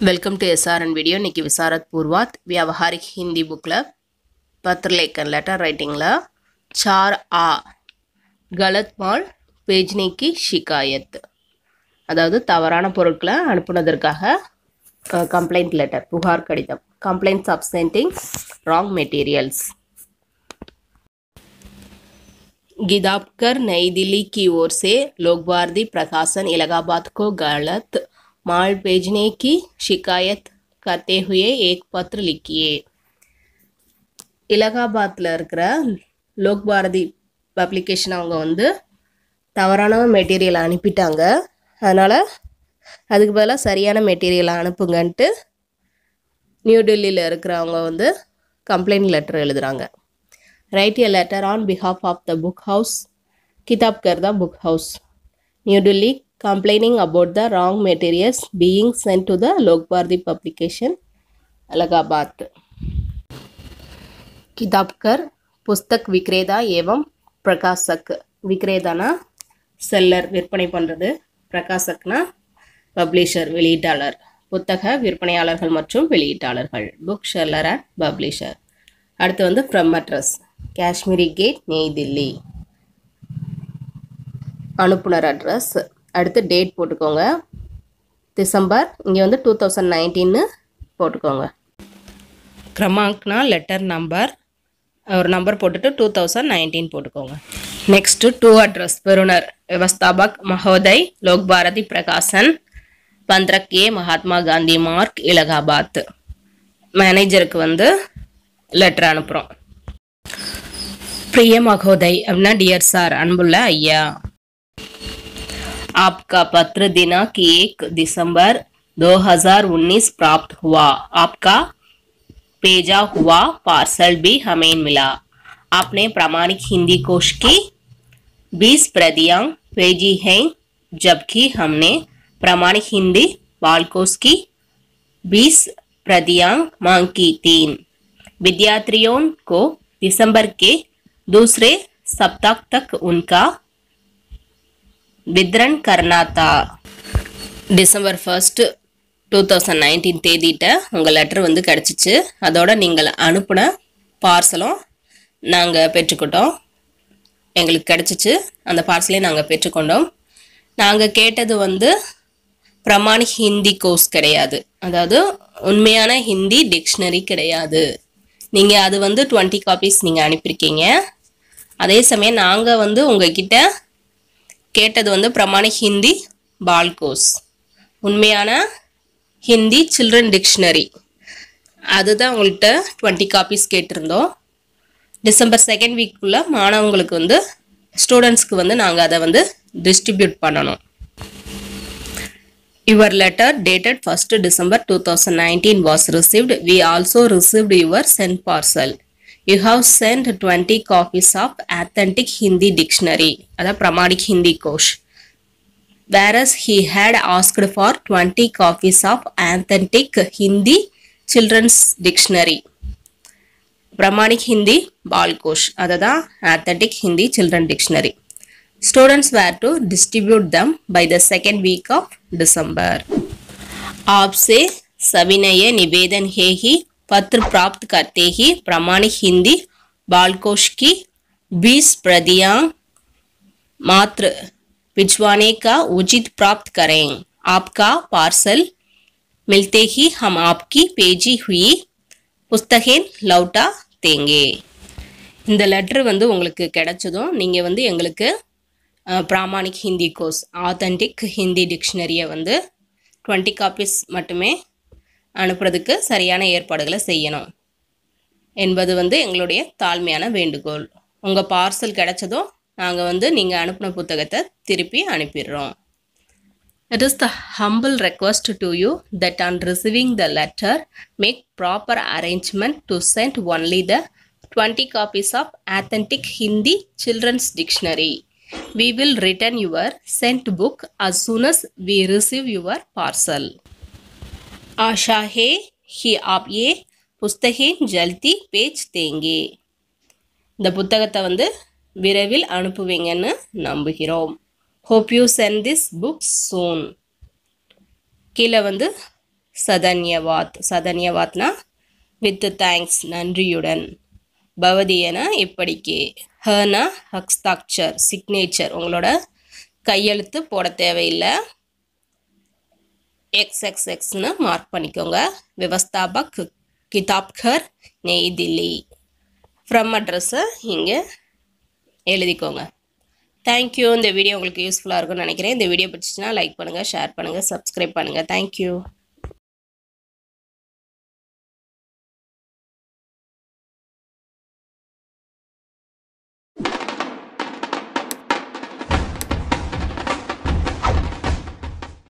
Welcome to SRN video इनकी विसारत पूर्वात व्यावहारिक हिंदी बुकला पत्र लेखन लेटर राइटिंगला 4A गलत माल भेजने की शिकायत அதாவது தவறான பொருட்களை அனுப்புனதற்காக கம்ப்ளைண்ட் லெட்டர் புகார் கடிதம் complaints of sending wrong materials गिदापकर नई दिल्ली की ओर से लोकवार्दी प्रकाशन इलाहाबाद को गलत माल भेजने की शिकायत करते हुए एक पत्र लिखिए இலகாபாத்தில் இருக்கிற லோக்பாரதி பப்ளிகேஷன் அவங்க வந்து தவறான மெட்டீரியல் அனுப்பிட்டாங்க. அதனால் அதுக்கு பதிலாக சரியான மெட்டீரியலை அனுப்புங்கன்ட்டு நியூ டெல்லியில் இருக்கிறவங்க வந்து கம்ப்ளைண்ட் லெட்டர் எழுதுகிறாங்க. Write a letter on behalf of the book house Kitabghar the book house new Delhi complaining about the wrong materials being sent to the Lokbardi publication Allahabad. Kitabghar पुस्तक विक्रेता एवं प्रकाशक विक्रेताना सेलर விற்பனை பண்றது பிரகாசக்னா பப்ளிஷர் வெளியீட்டாளர் புத்தக விற்பனையாளர்கள் மற்றும் வெளியீட்டாளர்கள் புக் செல்லர் அண்ட் பப்ளிஷர். அடுத்து வந்து from address Kashmiri gate Nai Dilli அனுப்புனர் அட்ரஸ். அடுத்து டேட் போட்டுக்கோங்க டிசம்பர் இங்கே வந்து 2019 போட்டுக்கோங்க. क्रमांकना लेटर नंबर और नंबर போட்டுட்டு 2019 போட்டுக்கோங்க. नेक्स्ट टू एड्रेस पेरुनर व्यवस्थापक महोदय लोक भारती प्रकाशन 15 के महात्मा गांधी मार्ग इलाहाबाद मैनेजருக்கு வந்து லெட்டர் அனுப்புறோம். प्रिय महोदय अपना डियर सर अनबुल्ला ஐயா आपका पत्र दिनांक 1 दिसंबर 2019 प्राप्त हुआ. आपका भेजा हुआ पार्सल भी हमें मिला. आपने प्रामाणिक हिंदी कोश की 20 प्रतियां भेजी हैं जबकि हमने प्रामाणिक हिंदी बाल कोश की 20 प्रतियां मांग की 3 विद्यार्थियों को दिसंबर के दूसरे सप्ताह तक उनका वितरण करना था. டிசம்பர் 1 2019 தேதிட்ட உங்கள் லெட்டர் வந்து கிடச்சிச்சு. அதோட நீங்கள் அனுப்பின பார்சலும் நாங்கள் பெற்றுக்கிட்டோம். எங்களுக்கு கிடச்சிச்சு. அந்த பார்சலையும் நாங்கள் பெற்றுக்கொண்டோம். நாங்கள் கேட்டது வந்து பிரமாணிக் ஹிந்தி கோர்ஸ் கிடையாது, அதாவது உண்மையான ஹிந்தி டிக்ஷனரி கிடையாது. நீங்கள் அது வந்து 20 காப்பீஸ் நீங்கள் அனுப்பியிருக்கீங்க. அதே சமயம் நாங்கள் வந்து உங்ககிட்ட கேட்டது வந்து பிரமாணிக் ஹிந்தி பால் கோர்ஸ், உண்மையான ஹிந்தி சில்ட்ரன் டிக்ஷனரி, அதுதான் உங்கள்கிட்ட 20 காப்பீஸ் கேட்டிருந்தோம். டிசம்பர் 2nd வீக்குள்ளே மாணவங்களுக்கு வந்து ஸ்டூடெண்ட்ஸ்க்கு வந்து நாங்கள் அதை வந்து டிஸ்ட்ரிபியூட் பண்ணணும். Your letter dated 1 December 2019 was received. We also received your sent parcel. You have sent 20 copies of authentic Hindi dictionary, அதாவது Pramanik Hindi Ghosh, whereas he had asked for 20 copies of authentic Hindi children's dictionary. Pramanik Hindi பால் கோஷ், அதுதான் authentic Hindi children dictionary. Students were to distribute them by the 2nd week of December. आपसे सविनय निवेदन है ही पत्र प्राप्त करते ही प्रमाणिक हिंदी बालकोश की 20 प्रतियां मात्र भिजवाने का उचित प्राप्त करें. आपका पार्सल मिलते ही हम आपकी भेजी हुई पुस्तकें लौटा देंगे. இந்த லெட்டர் வந்து உங்களுக்கு கிடைச்சதும் நீங்கள் வந்து எங்களுக்கு பிராமாணிக் ஹிந்தி கோர்ஸ் ஆத்தென்டிக் ஹிந்தி டிக்ஷனரியை வந்து 20 காப்பீஸ் மட்டுமே அனுப்புறதுக்கு சரியான ஏற்பாடுகளை செய்யணும் என்பது வந்து எங்களுடைய தாழ்மையான வேண்டுகோள். உங்கள் பார்சல் கிடைச்சதும் நாங்கள் வந்து நீங்கள் அனுப்பின புத்தகத்தை திருப்பி அனுப்பிடுறோம். It is the humble request to you that on receiving the letter make proper arrangement to send only the 20 copies of authentic Hindi children's dictionary. We will return your sent book as soon as we receive your parcel. आशा है कि आप ये पुस्तकें जल्दी भेज देंगे. இந்த புத்தகத்தை வந்து விரைவில் அனுப்புவீங்கன்னு நம்புகிறோம். Hope you send this book soon. கீழே வந்து சதன்யவாத். சதன்யவாத்னா வித் தேங்க்ஸ், நன்றியுடன். பவதியனா இப்படிக்கு. ஹனா ஹஸ்தாக்சர், சிக்னேச்சர், உங்களோட கையெழுத்து போட தேவையில்லை. XXXன்னு மார்க் பண்ணிக்கோங்க. விவஸ்தாபக் கிதாப்கர் நெய் தில்லி. ஃப்ரம் அட்ரஸை இங்கே எழுதிக்கோங்க. தேங்க்யூ. இந்த வீடியோ உங்களுக்கு யூஸ்ஃபுல்லாக இருக்கும்னு நினைக்கிறேன். இந்த வீடியோ பிடிச்சிச்சுன்னா லைக் பண்ணுங்கள், ஷேர் பண்ணுங்கள், சப்ஸ்கிரைப் பண்ணுங்கள். தேங்க்யூ.